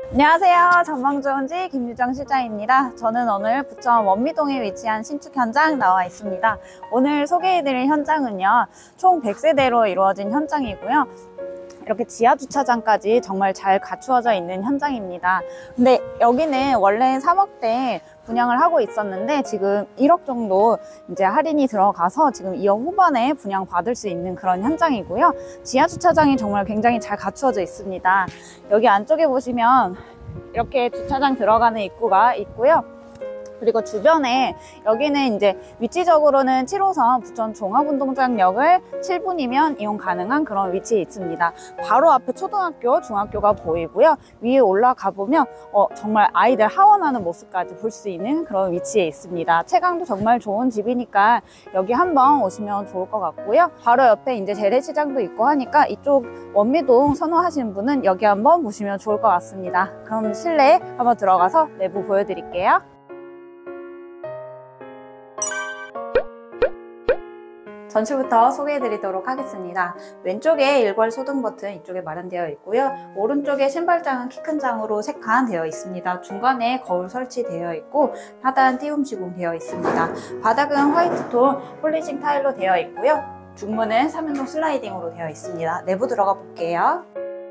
안녕하세요. 전망좋은지 김유정 실장입니다. 저는 오늘 부천 원미동에 위치한 신축 현장 나와 있습니다. 오늘 소개해드릴 현장은요, 총 100세대로 이루어진 현장이고요. 이렇게 지하 주차장까지 정말 잘 갖추어져 있는 현장입니다. 근데 여기는 원래 3억대 분양을 하고 있었는데 지금 1억 정도 이제 할인이 들어가서 지금 2억 후반에 분양 받을 수 있는 그런 현장이고요. 지하 주차장이 정말 굉장히 잘 갖추어져 있습니다. 여기 안쪽에 보시면 이렇게 주차장 들어가는 입구가 있고요. 그리고 주변에 여기는 이제 위치적으로는 7호선 부천 종합운동장역을 7분이면 이용 가능한 그런 위치에 있습니다. 바로 앞에 초등학교, 중학교가 보이고요. 위에 올라가 보면 정말 아이들 하원하는 모습까지 볼 수 있는 그런 위치에 있습니다. 채광도 정말 좋은 집이니까 여기 한번 오시면 좋을 것 같고요. 바로 옆에 이제 재래시장도 있고 하니까 이쪽 원미동 선호하시는 분은 여기 한번 보시면 좋을 것 같습니다. 그럼 실내 한번 들어가서 내부 보여드릴게요. 전시부터 소개해드리도록 하겠습니다. 왼쪽에 일괄 소등 버튼 이쪽에 마련되어 있고요. 오른쪽에 신발장은 키 큰 장으로 3칸 되어 있습니다. 중간에 거울 설치되어 있고 하단 띄움 시공되어 있습니다. 바닥은 화이트톤 폴리싱 타일로 되어 있고요. 중문은 3연동 슬라이딩으로 되어 있습니다. 내부 들어가 볼게요.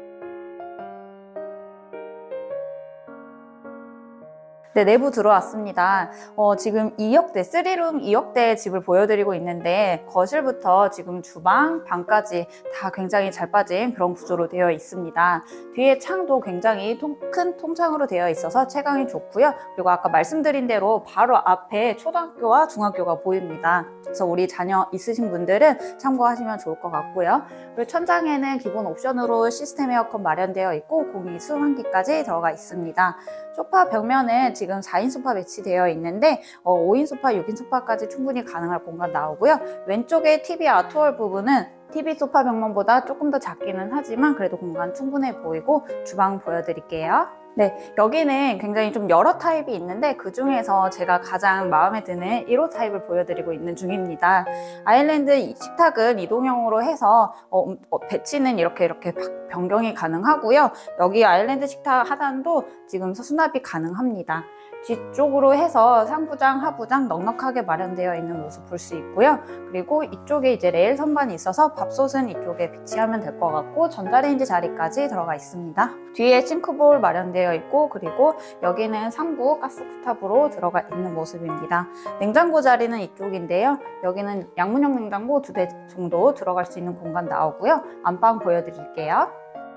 네, 내부 들어왔습니다. 지금 2억대, 3룸 2억대 집을 보여드리고 있는데 거실부터 지금 주방, 방까지 다 굉장히 잘 빠진 그런 구조로 되어 있습니다. 뒤에 창도 굉장히 큰 통창으로 되어 있어서 채광이 좋고요. 그리고 아까 말씀드린 대로 바로 앞에 초등학교와 중학교가 보입니다. 그래서 우리 자녀 있으신 분들은 참고하시면 좋을 것 같고요. 그리고 천장에는 기본 옵션으로 시스템 에어컨 마련되어 있고 공기 수환기까지 들어가 있습니다. 소파 벽면은 지금 4인 소파 배치되어 있는데 5인 소파, 6인 소파까지 충분히 가능할 공간 나오고요. 왼쪽에 TV 아트월 부분은 TV 소파 벽면보다 조금 더 작기는 하지만 그래도 공간 충분해 보이고 주방 보여드릴게요. 네, 여기는 굉장히 좀 여러 타입이 있는데 그 중에서 제가 가장 마음에 드는 1호 타입을 보여드리고 있는 중입니다. 아일랜드 식탁은 이동형으로 해서 배치는 이렇게 변경이 가능하고요. 여기 아일랜드 식탁 하단도 지금 수납이 가능합니다. 뒤쪽으로 해서 상부장, 하부장 넉넉하게 마련되어 있는 모습 볼 수 있고요. 그리고 이쪽에 이제 레일 선반이 있어서 밥솥은 이쪽에 비치하면 될 것 같고 전자레인지 자리까지 들어가 있습니다. 뒤에 싱크볼 마련되어 있고 그리고 여기는 3구 가스쿠탑으로 들어가 있는 모습입니다. 냉장고 자리는 이쪽인데요. 여기는 양문형 냉장고 2대 정도 들어갈 수 있는 공간 나오고요. 안방 보여드릴게요.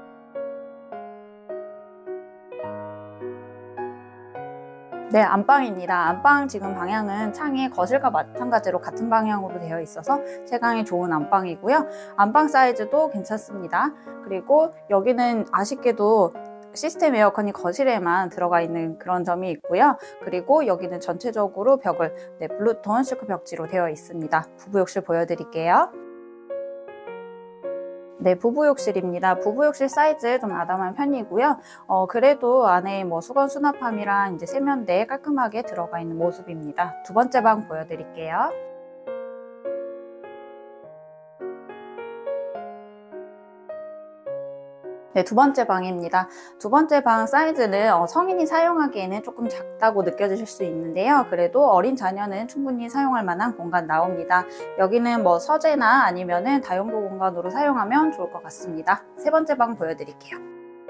네, 안방입니다. 안방 지금 방향은 창이 거실과 마찬가지로 같은 방향으로 되어 있어서 채광이 좋은 안방이고요. 안방 사이즈도 괜찮습니다. 그리고 여기는 아쉽게도 시스템 에어컨이 거실에만 들어가 있는 그런 점이 있고요. 그리고 여기는 전체적으로 벽을 블루톤 실크 벽지로 되어 있습니다. 부부욕실 보여드릴게요. 네, 부부욕실입니다. 부부욕실 사이즈 좀 아담한 편이고요. 그래도 안에 수건 수납함이랑 이제 세면대 깔끔하게 들어가 있는 모습입니다. 두 번째 방 보여드릴게요. 네, 두 번째 방입니다. 두 번째 방 사이즈는 성인이 사용하기에는 조금 작다고 느껴지실 수 있는데요. 그래도 어린 자녀는 충분히 사용할 만한 공간 나옵니다. 여기는 서재나 아니면은 다용도 공간으로 사용하면 좋을 것 같습니다. 세 번째 방 보여드릴게요.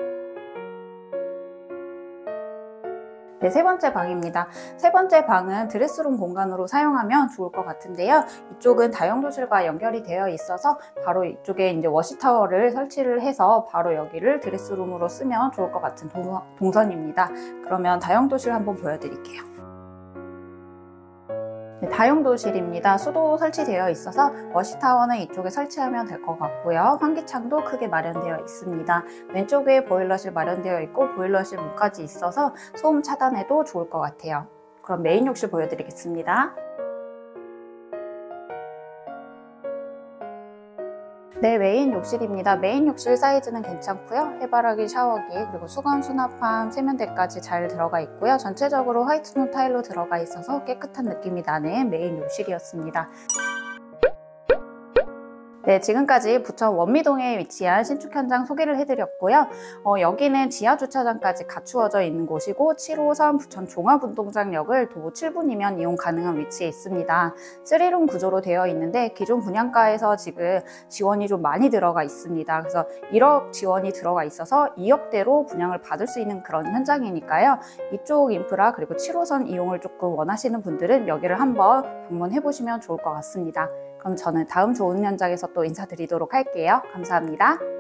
네, 세 번째 방입니다. 세 번째 방은 드레스룸 공간으로 사용하면 좋을 것 같은데요. 이쪽은 다용도실과 연결이 되어 있어서 바로 이쪽에 이제 워시타워를 설치를 해서 바로 여기를 드레스룸으로 쓰면 좋을 것 같은 동선입니다. 그러면 다용도실 한번 보여드릴게요. 네, 다용도실입니다. 수도 설치되어 있어서 워시타워는 이쪽에 설치하면 될 것 같고요. 환기창도 크게 마련되어 있습니다. 왼쪽에 보일러실 마련되어 있고 보일러실 문까지 있어서 소음 차단에도 좋을 것 같아요. 그럼 메인 욕실 보여드리겠습니다. 네, 메인 욕실입니다. 메인 욕실 사이즈는 괜찮고요. 해바라기, 샤워기, 그리고 수건 수납함, 세면대까지 잘 들어가 있고요. 전체적으로 화이트톤 타일로 들어가 있어서 깨끗한 느낌이 나는 메인 욕실이었습니다. 네, 지금까지 부천 원미동에 위치한 신축 현장 소개를 해드렸고요. 여기는 지하 주차장까지 갖추어져 있는 곳이고 7호선 부천 종합운동장역을 도보 7분이면 이용 가능한 위치에 있습니다. 3룸 구조로 되어 있는데 기존 분양가에서 지금 지원이 좀 많이 들어가 있습니다. 그래서 1억 지원이 들어가 있어서 2억대로 분양을 받을 수 있는 그런 현장이니까요. 이쪽 인프라 그리고 7호선 이용을 조금 원하시는 분들은 여기를 한번 방문해 보시면 좋을 것 같습니다. 그럼 저는 다음 좋은 현장에서 또 인사드리도록 할게요. 감사합니다.